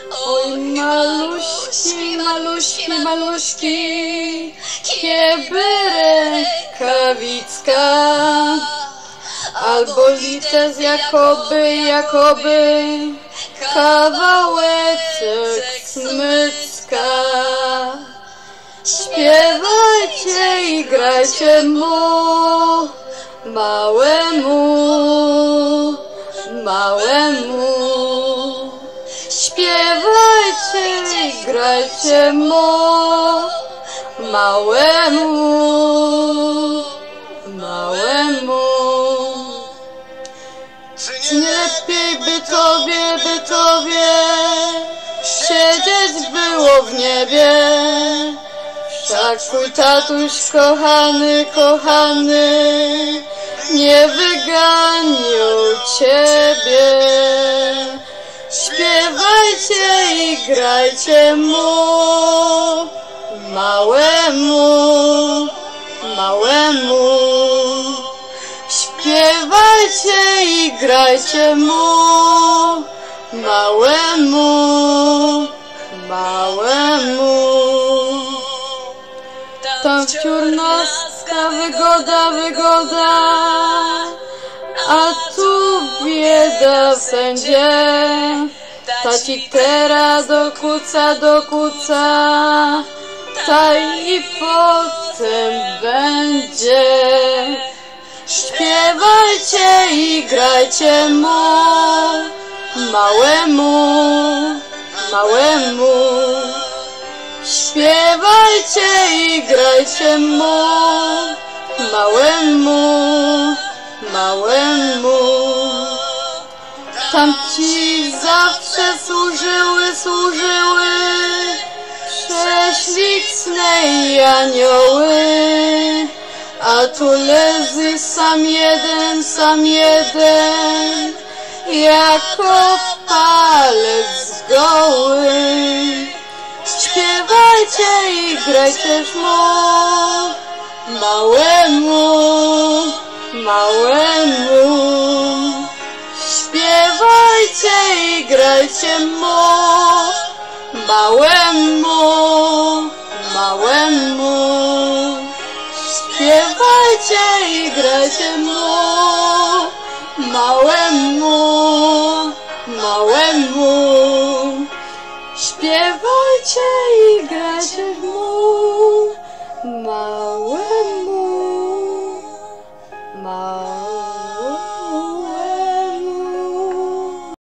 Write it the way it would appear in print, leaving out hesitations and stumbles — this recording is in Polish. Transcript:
Oj, maluśki, maluśki, maluśki, kiedy rękawicka, albo lites jakoby kawałeczek smyczka. Śpiewajcie i grajcie mu, małemu. Śpiewajcie i grajcie mu, małemu. Czy nie lepiej by tobie siedzieć było w niebie? Wszak twój tatuś kochany nie wyganił ciebie. Śpiewajcie i grajcie mu, małemu. Śpiewajcie i grajcie mu, małemu. Tam wciąż naska wygoda, a tu bieda wszędzie. Taci teraz dokuca, ta i potem będzie. Śpiewajcie i grajcie mu, małemu. Śpiewajcie i grajcie mu, małemu. Tamci zawsze służyły prześliczne anioły, a tu leży sam jeden, jako palec goły. Śpiewajcie i grajcie mu, małemu. Śpiewajcie i grajcie mu, małemu. Śpiewajcie i grajcie mu, małemu.